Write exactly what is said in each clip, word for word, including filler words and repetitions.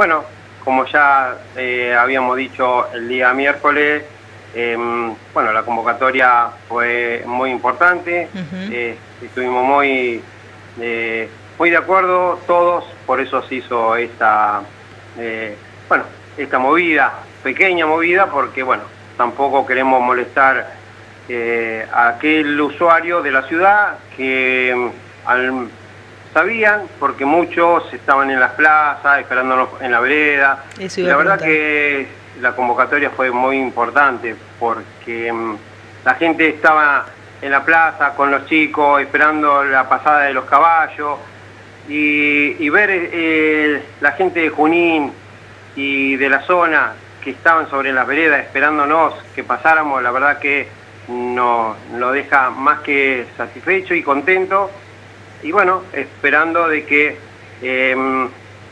bueno, como ya eh, habíamos dicho el día miércoles, eh, bueno, la convocatoria fue muy importante, uh-huh. eh, estuvimos muy, eh, muy de acuerdo todos, por eso se hizo esta, eh, bueno, esta movida, pequeña movida, porque bueno, tampoco queremos molestar eh, a aquel usuario de la ciudad que al sabían, porque muchos estaban en las plazas, esperándonos en la vereda. Y la verdad que la convocatoria fue muy importante, porque um, la gente estaba en la plaza con los chicos, esperando la pasada de los caballos, y, y ver eh, la gente de Junín y de la zona que estaban sobre las veredas esperándonos que pasáramos, la verdad que nos lo deja más que satisfecho y contento. Y bueno, esperando de que eh,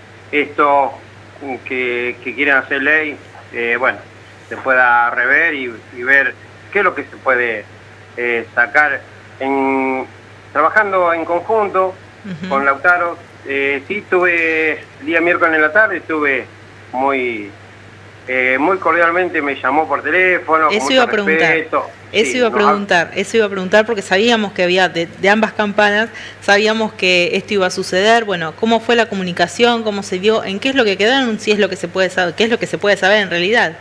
esto que, que quieren hacer ley, eh, bueno, se pueda rever y, y ver qué es lo que se puede eh, sacar en, trabajando en conjunto uh-huh. con Lautaro. Eh, sí, estuve el día miércoles en la tarde, estuve muy... Eh, muy cordialmente me llamó por teléfono. Eso iba a preguntar. Respeto. Eso sí, iba a preguntar, eso iba a preguntar porque sabíamos que había de, de ambas campanas, sabíamos que esto iba a suceder. Bueno, ¿cómo fue la comunicación? ¿Cómo se dio? ¿En qué es lo que quedaron? Si es lo que se puede saber, ¿qué es lo que se puede saber en realidad?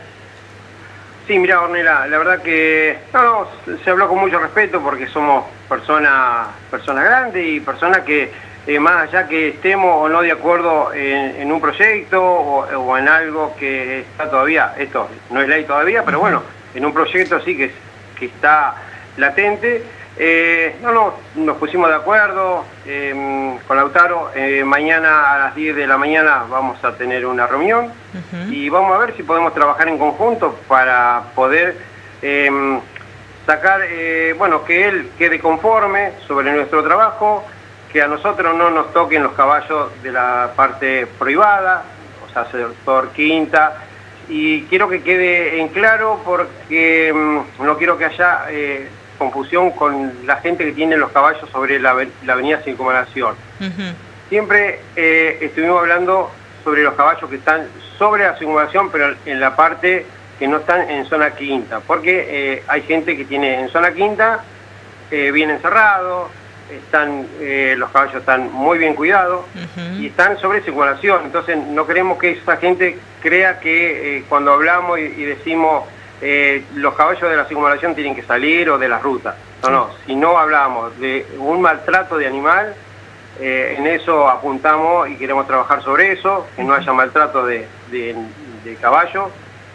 Sí, mira, Ornella, la verdad que no, no, se habló con mucho respeto porque somos personas personas grandes y personas que Eh, más allá que estemos o no de acuerdo en, en un proyecto o, o en algo que está todavía, esto no es ley todavía, pero bueno, en un proyecto sí que, que está latente, eh, no, no, nos pusimos de acuerdo eh, con Lautaro, eh, mañana a las diez de la mañana vamos a tener una reunión uh-huh. y vamos a ver si podemos trabajar en conjunto para poder eh, sacar, eh, bueno, que él quede conforme sobre nuestro trabajo, que a nosotros no nos toquen los caballos de la parte privada, o sea, sector quinta, y quiero que quede en claro porque mmm, no quiero que haya eh, confusión con la gente que tiene los caballos sobre la, la avenida Circunvalación. Uh-huh. Siempre eh, estuvimos hablando sobre los caballos que están sobre la Circunvalación, pero en la parte que no están en zona quinta, porque eh, hay gente que tiene en zona quinta, eh, bien encerrado, están eh, los caballos están muy bien cuidados uh-huh. y están sobre circulación, entonces no queremos que esa gente crea que eh, cuando hablamos y, y decimos eh, los caballos de la circunvalación tienen que salir o de las rutas, no, sí. no, si no hablamos de un maltrato de animal, eh, en eso apuntamos y queremos trabajar sobre eso, que no haya maltrato de, de, de caballo,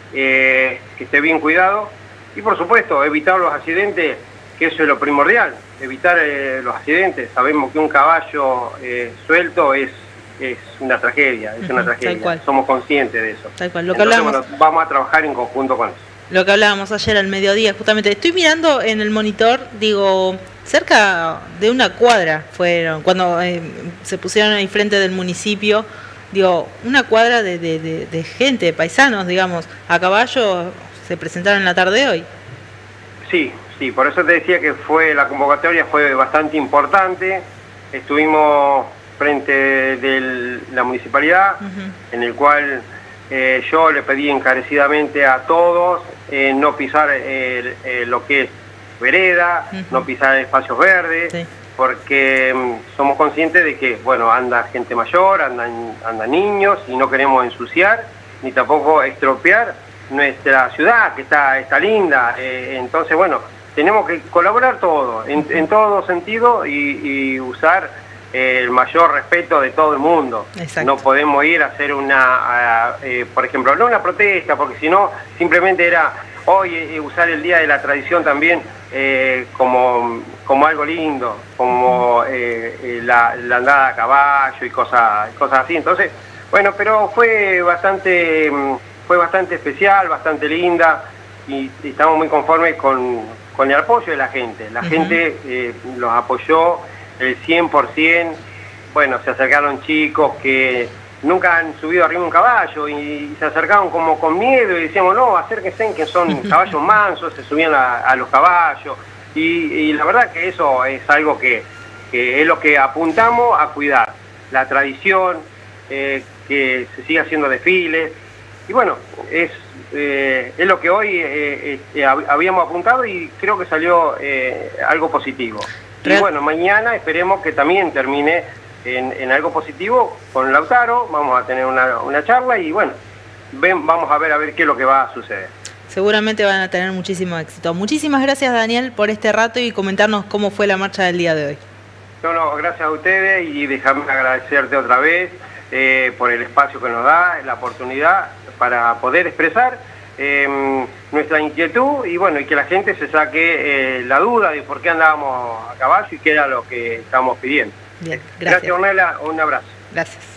eh, que esté bien cuidado y por supuesto evitar los accidentes, que eso es lo primordial, evitar eh, los accidentes. Sabemos que un caballo eh, suelto es, es una tragedia, es uh-huh, una tragedia, somos conscientes de eso. Tal cual. Lo que Entonces, hablábamos, bueno, vamos a trabajar en conjunto con eso. Lo que hablábamos ayer al mediodía, justamente, estoy mirando en el monitor, digo, cerca de una cuadra fueron, cuando eh, se pusieron ahí frente del municipio, digo, una cuadra de, de, de, de gente, de paisanos, digamos, a caballo se presentaron en la tarde de hoy. Sí. Sí, por eso te decía que fue la convocatoria fue bastante importante. Estuvimos frente de la municipalidad, uh-huh. en el cual eh, yo le pedí encarecidamente a todos eh, no pisar eh, eh, lo que es vereda, uh-huh. no pisar espacios verdes, sí. porque um, somos conscientes de que, bueno, anda gente mayor, andan, andan niños y no queremos ensuciar ni tampoco estropear nuestra ciudad, que está, está linda. Eh, entonces, bueno, tenemos que colaborar todos, en, en todo sentido, y, y usar eh, el mayor respeto de todo el mundo. Exacto. No podemos ir a hacer una, a, eh, por ejemplo, no una protesta, porque si no, simplemente era hoy eh, usar el Día de la Tradición también eh, como, como algo lindo, como eh, eh, la, la andada a caballo y cosas, cosas así. Entonces, bueno, pero fue bastante, fue bastante especial, bastante linda, y, y estamos muy conformes con... con el apoyo de la gente. La uh-huh. gente eh, los apoyó el cien por ciento. Bueno, se acercaron chicos que nunca han subido arriba un caballo y, y se acercaron como con miedo y decíamos, no, acérquense, que son caballos mansos, se subían a, a los caballos. Y, y la verdad que eso es algo que, que es lo que apuntamos a cuidar. La tradición, eh, que se siga haciendo desfiles. Y bueno, es, eh, es lo que hoy eh, eh, habíamos apuntado y creo que salió eh, algo positivo. Y bueno, mañana esperemos que también termine en, en algo positivo con Lautaro. Vamos a tener una, una charla y bueno, ven, vamos a ver a ver qué es lo que va a suceder. Seguramente van a tener muchísimo éxito. Muchísimas gracias, Daniel, por este rato y comentarnos cómo fue la marcha del día de hoy. No, no, gracias a ustedes y déjame agradecerte otra vez eh, por el espacio que nos da, la oportunidad para poder expresar eh, nuestra inquietud y bueno, y que la gente se saque eh, la duda de por qué andábamos a caballo y qué era lo que estábamos pidiendo. Bien, gracias. Gracias, Ornella, un abrazo. Gracias.